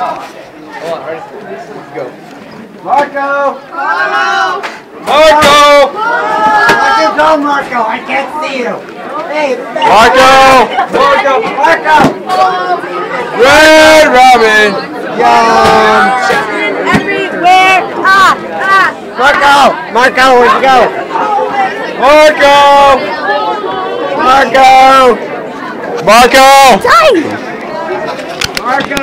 Hold on, ready? Let's go. Marco! Marco! Marco, go, Marco! I can't see you! Hey, Marco! Marco! Red Robin! Yum! Everywhere! Marco! Marco, where'd you go? Marco! Marco! Marco! Time! Marco!